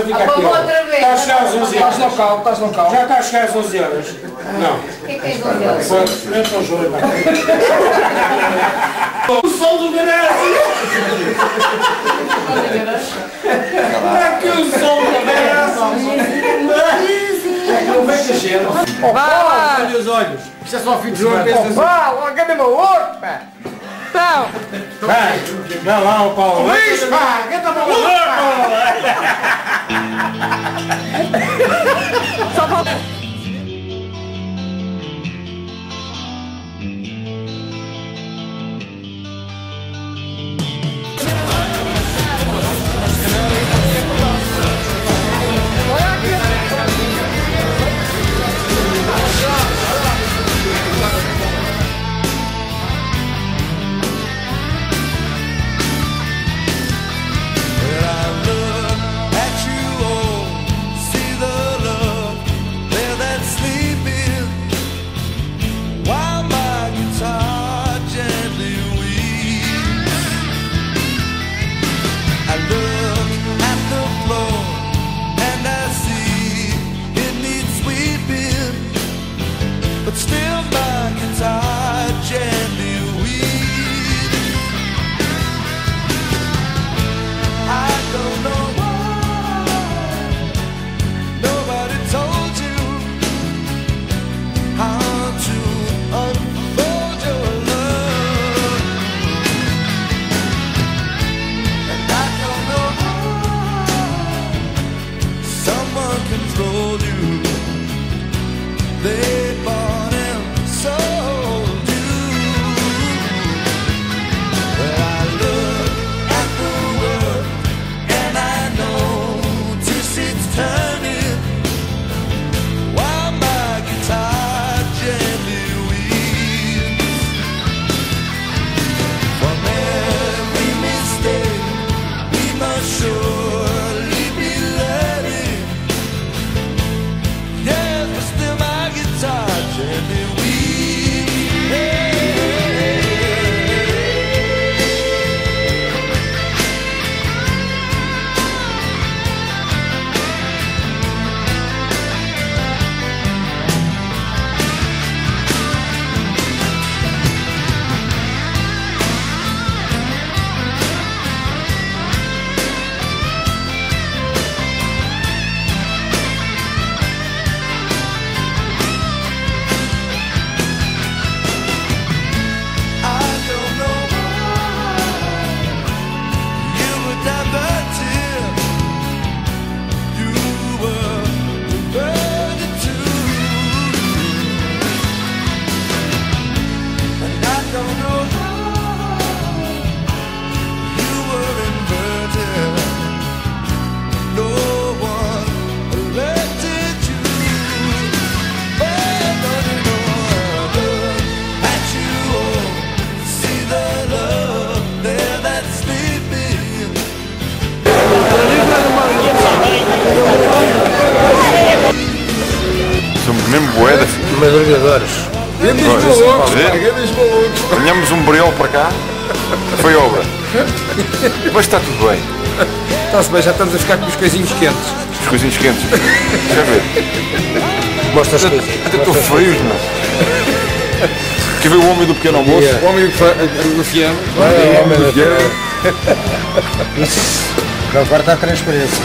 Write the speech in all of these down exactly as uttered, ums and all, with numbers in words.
fica aqui. Está a chegar às onze horas. Estás no cal, estás no cal. Já está a chegar às onze horas. Não. O que é que é onze horas? Eu estou a jurar. O sol do garagem! Está aqui o sol do garagem! Não vejo a gente. Olha os olhos. Isto é só fim de semana. Pá, logo é mesmo louco, pá. Então. Vai, vai lá, o Paulo. Luís, pá, que tá maluco, pá. Só falta... But still my guitar gently weeps. I don't know why nobody told you how to unfold your love. And I don't know why someone controlled you. They somos mesmo boedas. Madrugadores. Grandes malucos, pá, grandes malucos. Venhamos um breu para cá, foi obra. Mas está tudo bem. Está-se bem, já estamos a ficar com os coisinhos quentes. Os coisinhos quentes. Deixa eu ver. Mostra as coisas. Até estou frios, não. Quer ver o homem do pequeno almoço? O homem do fiano. O homem do fiano. Não corta a transparência.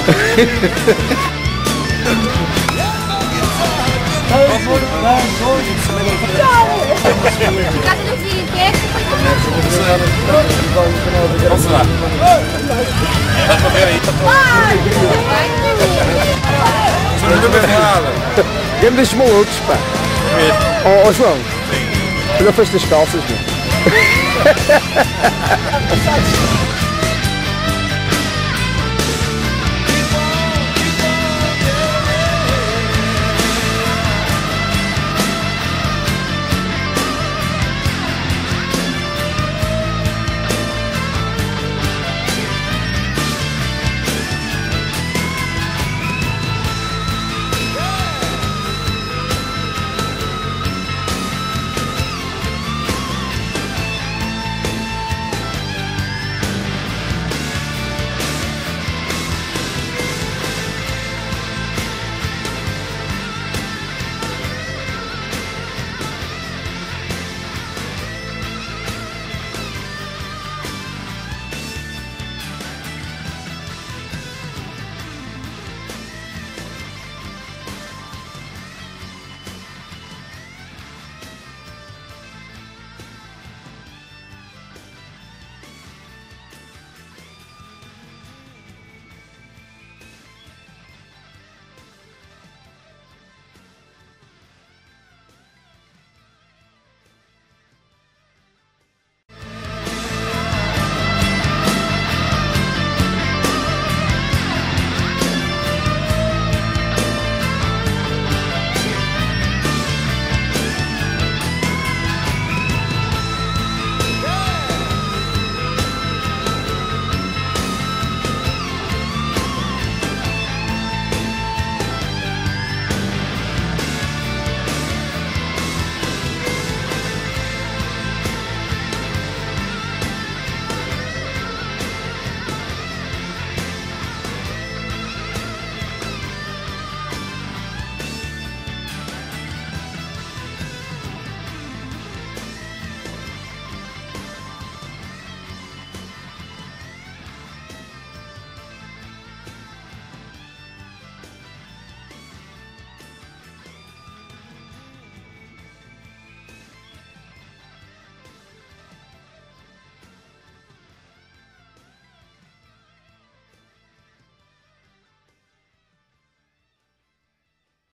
Casa do filho, que é? Vamos lá. Dá para ver aí. São muito bem faladas. Grandes malucos, pá. Ó oh, João, tu não fez as calças, não?